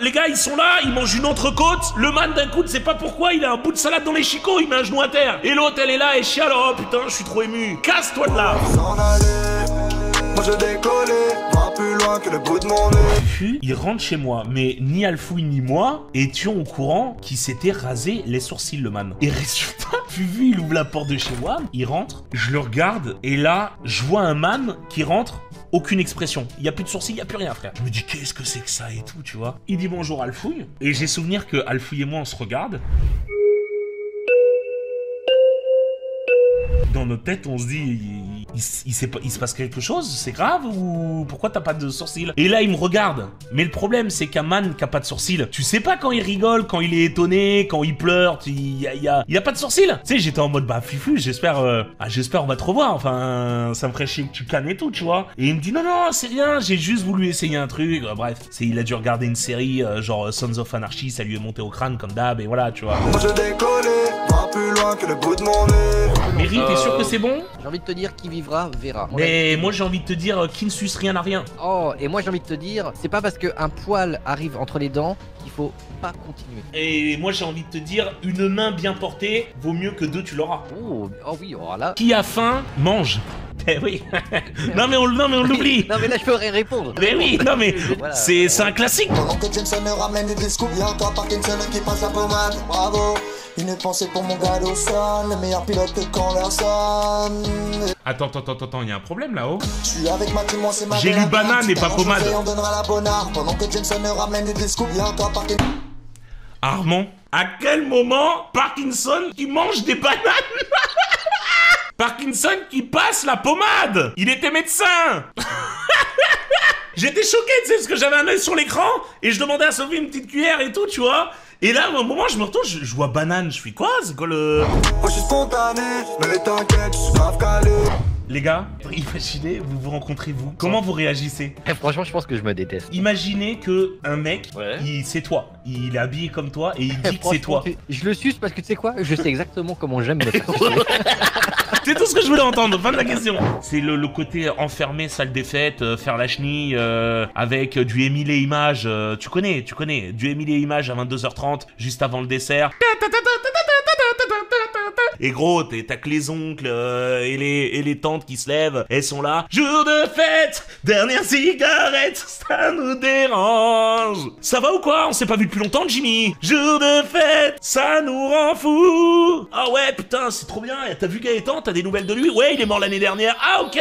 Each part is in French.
Les gars, ils sont là, ils mangent une entrecôte. Le man, d'un coup, ne sait pas pourquoi, il a un bout de salade dans les chicots, il met un genou à terre. Et l'autre, elle est là et chiale. Oh putain, je suis trop ému. Casse-toi de là. Moi je décollais, va plus loin que le bout de mon nez. Puis, il rentre chez moi, mais ni Alfouille ni moi étions au courant qu'il s'était rasé les sourcils, le man. Et résultat, vu, il ouvre la porte de chez moi, il rentre, je le regarde, et là, je vois un man qui rentre, aucune expression. Il n'y a plus de sourcils, il n'y a plus rien, frère. Je me dis, qu'est-ce que c'est que ça et tout, tu vois. Il dit bonjour Alfouille, et j'ai souvenir que Alfouille et moi, on se regarde. Dans notre tête, on se dit, il se passe quelque chose, c'est grave ou pourquoi t'as pas de sourcils? Et là, il me regarde. Mais le problème, c'est qu'un man qui a pas de sourcils, tu sais pas quand il rigole, quand il est étonné, quand il pleure, il a pas de sourcils. Tu sais, j'étais en mode, bah, Fifu, j'espère on va te revoir. Enfin, ça me ferait chier que tu cannes et tout, tu vois. Et il me dit, non, c'est rien, j'ai juste voulu essayer un truc. Bref, il a dû regarder une série, genre Sons of Anarchy, ça lui est monté au crâne comme d'hab, et voilà, tu vois. Moi je décollais, va plus loin que le bout de mon nez. Mary, t'es sûr que c'est bon? J'ai envie de te dire qui vivra verra. Mais moi j'ai envie de te dire qui ne suce rien à rien. Oh, et moi j'ai envie de te dire, c'est pas parce qu'un poil arrive entre les dents qu'il faut pas continuer. Et moi j'ai envie de te dire, une main bien portée vaut mieux que deux, tu l'auras. Oh oui, oh là. Qui a faim, mange. Eh oui. non mais on l'oublie. Non mais là je pourrais répondre. Mais oui, non mais Voilà. c'est un classique. Pendant que Jensen ramène des scoops, y'a encore Parkinson qui passe la pommade. Bravo, une pensée pour mon gars Dawson, le meilleur pilote de Converson. Attends, il y a un problème là-haut. Je suis avec ma team, moi c'est ma J'ai lu banane et pas pommade. On donnera la bonne arme. Pendant que Jensen ramène des scoops, y'a encore Parkinson. Armand, à quel moment Parkinson qui mange des bananes? Parkinson qui passe la pommade. Il était médecin. J'étais choqué, tu sais, parce que j'avais un œil sur l'écran et je demandais à Sophie une petite cuillère et tout, tu vois. Et là, au moment où je me retourne, je vois banane. Je fais quoi? C'est quoi le... Moi je suis spontané, mais t'inquiète, je suis grave calé. Les gars, imaginez, vous vous rencontrez vous. Comment vous réagissez? Franchement, je pense que je me déteste. Imaginez que un mec, Ouais. c'est toi. Il est habillé comme toi et il dit que c'est toi. Je le suce parce que tu sais quoi? Je sais exactement comment j'aime me faire sucer. C'est tout ce que je voulais entendre, fin de la question. C'est le côté enfermé, salle des fêtes, faire la chenille, avec du Émile et Images. Tu connais, du Émile et Images à 22h30, juste avant le dessert. Et gros, t'as que les oncles et les tantes qui se lèvent, elles sont là. Jour de fête, dernière cigarette, ça nous dérange. Ça va ou quoi? On s'est pas vu depuis longtemps, Jimmy. Jour de fête, ça nous rend fou. Ah ouais, putain, c'est trop bien. T'as vu Gaëtan? T'as des nouvelles de lui? Ouais, il est mort l'année dernière. Ah ok.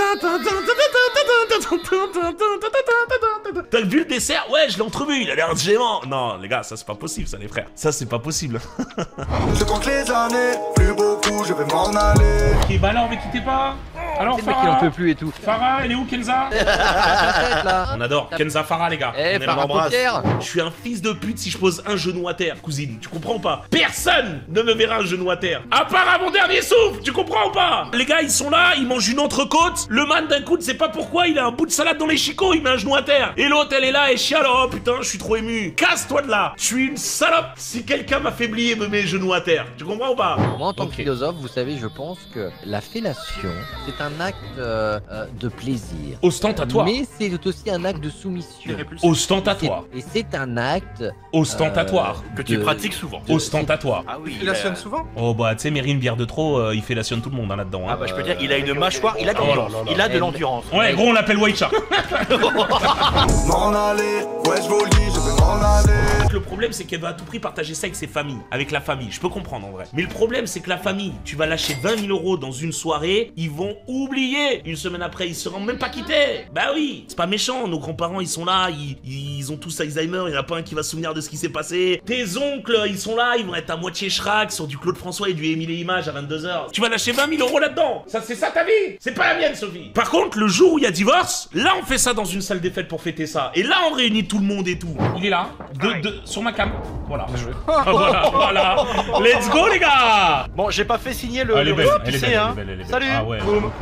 T'as vu le dessert? Ouais, je l'ai entrevu, il a l'air géant. Non, les gars, ça c'est pas possible, ça les frères. Ça c'est pas possible. Je compte les années, plus beaucoup, je vais m'en aller. Ok, bah alors, mais quittez pas. Alors, C'est le mec qui en Farah, peut plus et tout. Farah, elle est où, Kenza? On adore Kenza Farah, les gars. Eh, On Farah l'embrasse. Poker. Je suis un fils de pute si je pose un genou à terre, cousine. Tu comprends pas? Personne ne me verra un genou à terre. À part à mon dernier souffle, tu comprends ou pas? Les gars, ils sont là, ils mangent une entrecôte. Le man, d'un coup, ne sait pas pourquoi, il a un bout de salade dans les chicots, il met un genou à terre. Et l'autre, elle est là et chiale. Oh putain, je suis trop ému. Casse-toi de là. Je suis une salope. Si quelqu'un m'affaiblit et me met genoux à terre, tu comprends ou pas? Moi, en tant que Ok. philosophe, vous savez, je pense que la fellation, c'est un acte de plaisir. Ostentatoire. Mais c'est aussi un acte de soumission. Ostentatoire. Et c'est un acte Ostentatoire. Que tu de- pratiques souvent. Ostentatoire. Ah oui. Fellationne souvent? Oh bah tu sais, Mary, une bière de trop, il fellationne tout le monde hein, là-dedans. Ah Hein. bah je peux dire, il a une mâchoire, il a de Oh là l'endurance. là là. Il a de l'endurance. Ouais, gros, on l'appelle White Shark. M'en aller, ouais je vous le dis, je vais m'en aller. Le problème, c'est qu'elle va à tout prix partager ça avec ses familles, avec la famille. Je peux comprendre en vrai. Mais le problème, c'est que la famille, tu vas lâcher 20 000 € dans une soirée, ils vont oublier. Une semaine après, ils seront même pas quittés. Bah oui, c'est pas méchant. Nos grands-parents, ils sont là, ils ont tous Alzheimer. Il y en a pas un qui va se souvenir de ce qui s'est passé. Tes oncles, ils sont là, ils vont être à moitié schrack sur du Claude François et du Émile et Images à 22h. Tu vas lâcher 20 000 € là-dedans. Ça, c'est ça ta vie. C'est pas la mienne, Sophie. Par contre, le jour où il y a divorce, là, on fait ça dans une salle des fêtes pour fêter ça. Et là, on réunit tout le monde et tout. Il est là, sur ma cam. Voilà. voilà. Let's go, les gars. Bon, j'ai pas fait signer le Elle est belle, récépissé, elle est belle, hein. elle est belle, elle est belle. Salut. Ah ouais, Boum. donc,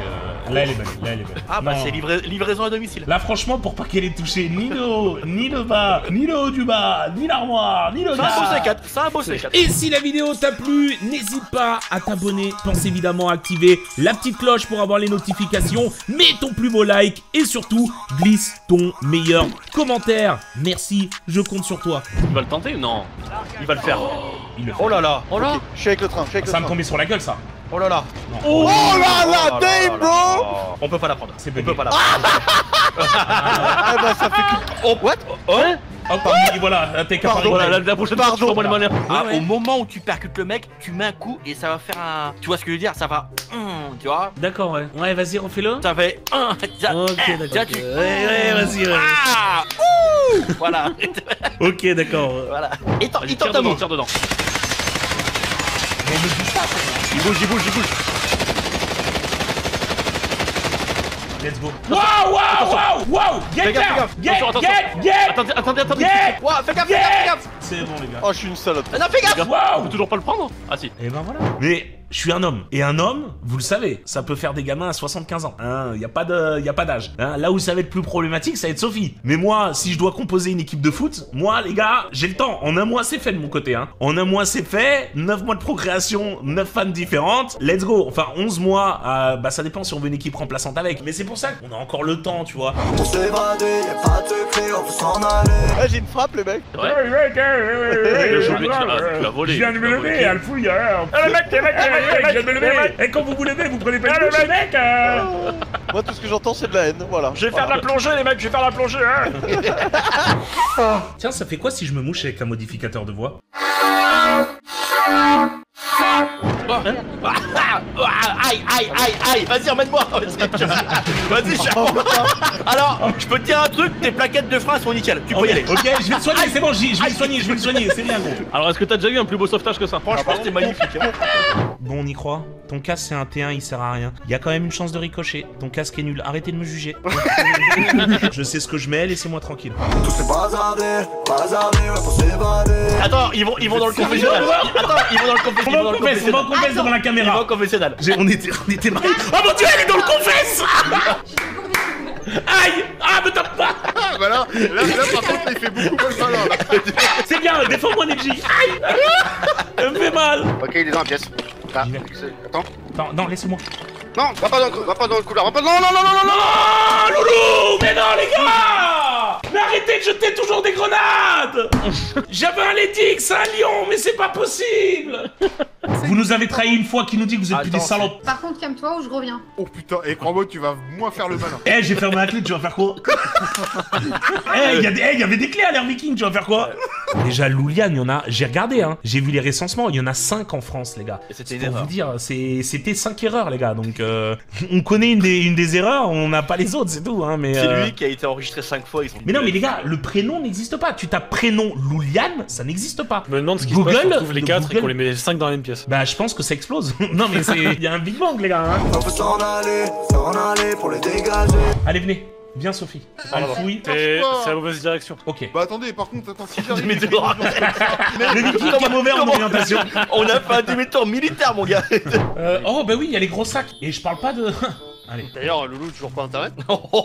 Là, elle est belle, là, elle est belle. Ah bah Non. c'est livraison à domicile. Là, franchement, pour pas qu'elle ait touché ni le haut, ni le bas, ni le haut du bas, ni l'armoire, ni le C'est un beau gars. C4, c'est un beau C4. Et si la vidéo t'a plu, n'hésite pas à t'abonner. Pense évidemment à activer la petite cloche pour avoir les notifications. Mets ton plus beau like et surtout, glisse ton meilleur commentaire. Merci, je compte sur toi. Il va le tenter ou non? Il va le faire. Il le fait. Oh là là, oh là. Ok, je suis avec le train, je suis avec le Ça va me train. tomber sur la gueule, ça. Oh là là. Oh là là, damn bro. On peut pas la prendre. C'est On bugué. peut pas la prendre. Ah bah ça fait que... Oh what? Ouais. Hop, voilà, t'es capable. Voilà, la prochaine fois, tu t'envoies le malheur. Ah, ouais. au moment où tu percutes le mec, tu mets un coup et ça va faire un. Tu vois ce que je veux dire? Ça va. Tu vois? D'accord, ouais. Ouais, vas-y, refais-le. Ça fait. Ok, d'accord. Tu... Ouais, vas-y, ouais. Ah ouh voilà. Ok, d'accord. Voilà. Il tente un mot. Tire dedans. Il bouge. Let's go. Waouh! Fais gaffe. Attendez. Ouah, fais gaffe. C'est bon, les gars. Oh, je suis une salope. Non, fais gaffe. Waouh! On peut toujours pas le prendre? Ah si. Et ben voilà. Mais je suis un homme. Et un homme, vous le savez, ça peut faire des gamins à 75 ans. Hein, y a pas d'âge. Hein, là où ça va être plus problématique, ça va être Sophie. Mais moi, si je dois composer une équipe de foot, moi, les gars, j'ai le temps. En un mois, c'est fait de mon côté. Hein. En un mois, c'est fait. 9 mois de procréation, 9 femmes différentes. Let's go. Enfin, 11 mois, bah ça dépend si on veut une équipe remplaçante avec. Mais c'est pour ça qu'on a encore le temps, tu vois. On s'est évadé, y'a pas de secret, on peut s'en aller. Ah, j'ai une frappe, les mecs. Tu l'as volé. Je viens de me lever, elle fouille. Le mec, je viens de me lever. Et quand vous vous levez, vous prenez pas une douche, mec. Moi, tout ce que j'entends, c'est de la haine. Voilà. Je vais faire de la plongée, les mecs, je vais faire la plongée, hein. Tiens, ça fait quoi si je me mouche avec un modificateur de voix? Aïe, vas-y, emmène-moi. Vas-y, alors, je peux te dire un truc, tes plaquettes de frein sont nickel, tu peux y aller. Ok, je vais le soigner, c'est bon, je vais le soigner, c'est bien gros. Alors, est-ce que t'as déjà eu un plus beau sauvetage que ça? Franchement, c'était magnifique. Bon, on y croit. Ton casque c'est un T1, il sert à rien. Il y a quand même une chance de ricocher. Ton casque est nul, arrêtez de me juger. Je sais ce que je mets, laissez-moi tranquille. Tout s'est bazardé, ouais, pour s'évader. Attends, ils vont dans le confessionnal. Attends, ils vont dans le confessionnal. On va confesse devant la Ils vont caméra. au confessionnal. On était mal. Oh mon dieu, elle est dans le confesse. Aïe. Ah, me tape pas. Ah bah là par contre il fait beaucoup moins malin là. C'est bien, défends-moi Neji. Aïe. Elle me fait mal. Ok il est dans la pièce. Là, attends. Attends, non, laissez-moi. Non, va pas dans le couloir, non. Oh, loulou. Mais non, les gars. Mais arrêtez de jeter toujours des grenades. J'avais un Letix, un lion, mais c'est pas possible. Vous nous avez trahi une fois qui nous dit que vous êtes plus des Attends, salopes. Par contre, calme-toi ou je reviens. Oh putain, et crois-moi tu vas moins faire le malin. Eh, j'ai fermé la clé, tu vas faire quoi? Eh, il y avait des clés à l'Air Viking, tu vas faire quoi? Déjà, Loulian, il y en a, j'ai regardé, hein, j'ai vu les recensements, il y en a 5 en France, les gars. Et c'était une Pour erreur. vous dire, c'était 5 erreurs, les gars, donc on connaît une des erreurs, on n'a pas les autres, c'est tout, hein, mais... C'est lui qui a été enregistré 5 fois. Mais non, mais les gars, le prénom n'existe pas. Tu tapes prénom Loulian, ça n'existe pas. Je me demande ce qui se passe si on trouve les 4 et Google- qu'on les met 5 dans la même pièce. Bah, je pense que ça explose. Non, mais il y a un Big Bang, les gars. Hein. On peut s'en aller pour les dégager. Allez, venez. Viens, Sophie. Elle fouille. C'est la mauvaise direction. Ok. Bah attendez, par contre, attends, si j'arrive... Demi-tour. Le Viking est mauvais en orientation. On a fait un demi-tour militaire, mon gars. Oh, bah oui, il y a les gros sacs. Et je parle pas de... Allez. D'ailleurs, Loulou, toujours pas internet.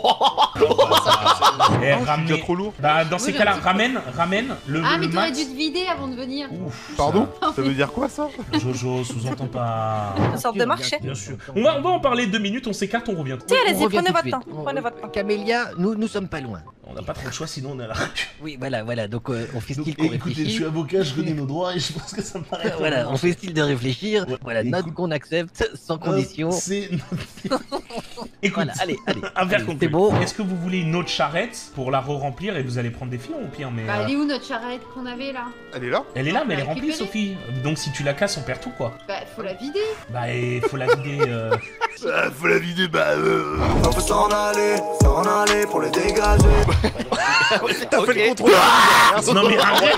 Eh, C'est ramenez... déjà trop lourd. Bah, dans ces cas-là, ramène le Ah, mais le t'aurais max. dû te vider avant de venir. Ouf. Pardon? Ça veut dire quoi ça? Jojo, sous-entend pas... Une sorte de marché. Bien sûr. On va en parler 2 minutes, on s'écarte, on revient. Si, On allez-y, revient prenez tout de votre suite. temps. Prenez votre temps. Camélia, nous sommes pas loin. On n'a pas trop le choix, sinon on est là. Oui, voilà, donc on fait style qu'on réfléchit. avocat, je connais nos droits et je pense que ça me paraît... Voilà, on fait style de réfléchir. Ouais. Voilà, note Écoute. qu'on accepte sans condition. C'est... Écoute, Voilà, allez. un verre Allez, conclu. c'est beau. Est-ce que vous voulez une autre charrette pour la re-remplir et vous allez prendre des filons au pire, mais... Bah, elle est où notre charrette qu'on avait là? Elle est là? Elle est là, mais elle est Bah, remplie, récupérez. Sophie. Donc si tu la casses, on perd tout, quoi. Bah, faut la vider. Bah, il faut la vider... Faut la vider, On peut s'en aller pour les dégager. T'as fait le contrôle. Non, mais arrête.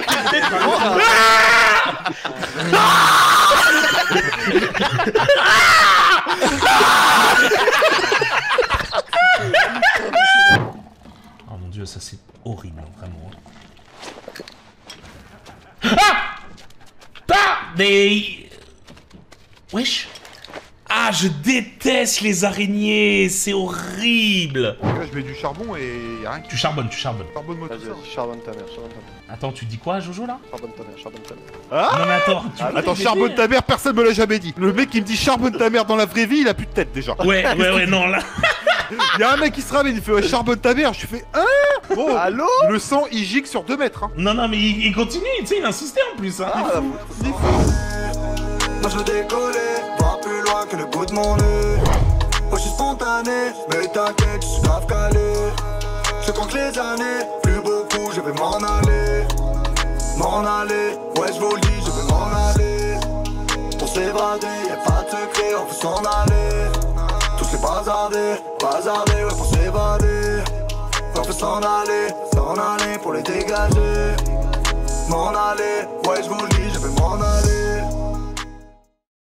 Oh mon dieu, ça c'est horrible, hein, vraiment. Ah! Pas! Mais... Wesh! Ah, Ah, je déteste les araignées, c'est horrible. Là, je mets du charbon et y'a rien qui. Tu charbonnes, tu charbonnes. Charbonne-moi tout Vas-y, ça. vas-y, charbonne ta mère, charbonne ta mère. Attends, tu dis quoi, Jojo, là? Charbonne ta mère, charbonne ta mère. Ah Non mais attends, tu peux Attends, répéter, charbonne hein. ta mère, personne me l'a jamais dit. Le mec qui me dit charbonne ta mère dans la vraie vie, il a plus de tête déjà. Ouais, non, là... Y'a un mec qui se ramène, il fait ouais, charbonne ta mère. Je fais hein. Oh, Allô? le sang il gicle sur 2 mètres. Hein. Non, mais il continue, tu sais, il insistait en plus, hein. Ah, Moi je veux décoller, voir plus loin que le bout de mon nez. Moi je suis spontané, mais t'inquiète, je suis grave calé. Je compte les années, plus beaucoup, je vais m'en aller. M'en aller, ouais je vous le dis, je vais m'en aller. Pour s'évader, y'a pas de secret, on peut s'en aller. Tous les bazardés, ouais pour s'évader. On peut s'en aller pour les dégager. M'en aller, ouais je vous le dis, je vais m'en aller.